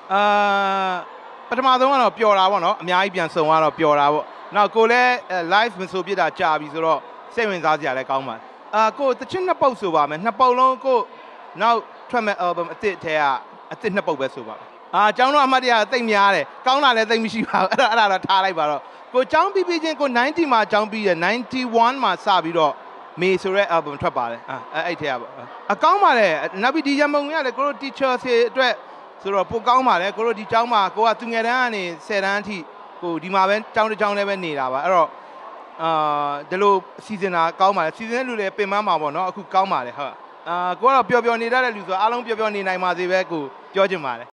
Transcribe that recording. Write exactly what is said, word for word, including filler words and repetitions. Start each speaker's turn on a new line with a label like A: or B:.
A: အာပထမဆုံးကတော့ပျော်တာပေါ့နော်အများကြီးပြန်ဆုံသွားတော့ပျော်တာပေါ့နောက်ကိုလည်း live မဆိုပြတာကြာပြီဆိုတော့စိတ်ဝင်စားစရာလည်းကောင်းပါတယ်အာကိုတချစ်နှစ်ပုတ်ဆိုပါမယ်နှစ်ပုတ်လုံးကိုနောက်ထွက်မဲ့ album အစ်စ်ထဲကအစ်စ်နှစ်ပုတ်ပဲဆိုပါမယ်အာကျောင်းတော့အမှတ်တရသိမ့်များတယ်ကောင်းတာလည်းသိမ့်မရှိပါဘူးအဲ့ဒါအဲ့ဒါတော့ထားလိုက်ပါတော့ကိုကျောင်းပြီးပြီးချင်းကိုninetyမှာကျောင်းပြီးရninety-oneမှာစပြီးတော့မေဆိုတဲ့ album ထွက်ပါတယ်အာအဲ့အဲ့ထဲကပေါ့အကောင်းပါတယ်နောက်ပြီးဒီရမုံရလည်းကိုတို့ teacher တွေအတွက်ဆိုတော့ပိုကောင်းပါတယ်ကိုတို့ဒီကျောင်းမှာကိုကသူငယ်တန်းကနေဆယ်တန်းအထိကိုဒီမှာပဲကျောင်းတစ်ကျောင်းလည်းပဲနေတာပါအဲ့တော့အာဒီလိုစီစဉ်တာကောင်းပါတယ်စီစဉ်တဲ့လူလည်းပင်ပန်းမှာပေါ့နော်အခုကောင်းပါတယ်ဟုတ်အာကိုကတော့ပျော်ပျော်နေတတ်တဲ့လူဆိုအားလုံးပျော်ပျော်နေနိုင်ပါစေပဲကိုပြောချင်ပါတယ်